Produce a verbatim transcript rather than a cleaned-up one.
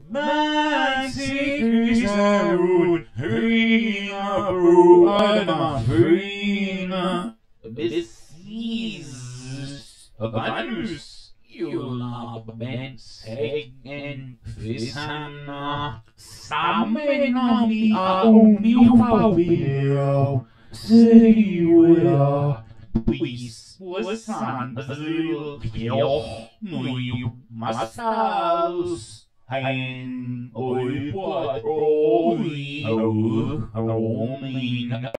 Man sikkerhetsråd, høyner bro, Adama, høyner. Besis, Vanus, Jula, Bensengen, Fisana, Sammen om i auni ufavio, Siwea, Bis, Wasan, Azul, Pio, Nuyu, Masaus, Hein, Oi, What, Oi, Oh, Oh,